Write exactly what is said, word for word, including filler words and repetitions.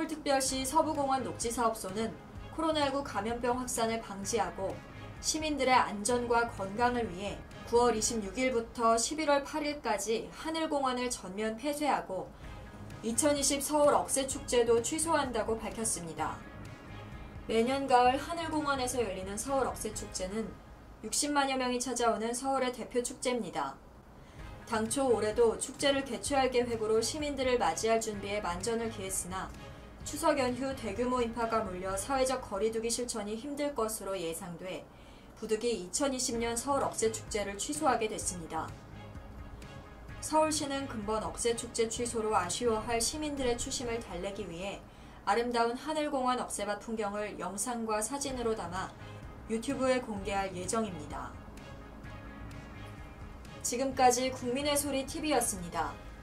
서울특별시 서부공원 녹지사업소는 코로나십구 감염병 확산을 방지하고 시민들의 안전과 건강을 위해 구월 이십육일부터 십일월 팔일까지 하늘공원을 전면 폐쇄하고 이천이십 서울 억새축제도 취소한다고 밝혔습니다. 매년 가을 하늘공원에서 열리는 서울 억새축제는 육십만여 명이 찾아오는 서울의 대표 축제입니다. 당초 올해도 축제를 개최할 계획으로 시민들을 맞이할 준비에 만전을 기했으나 추석 연휴 대규모 인파가 몰려 사회적 거리두기 실천이 힘들 것으로 예상돼 부득이 이천이십년 서울 억새축제를 취소하게 됐습니다. 서울시는 근본 억새축제 취소로 아쉬워할 시민들의 추심을 달래기 위해 아름다운 하늘공원 억새밭 풍경을 영상과 사진으로 담아 유튜브에 공개할 예정입니다. 지금까지 국민의 소리 티비였습니다.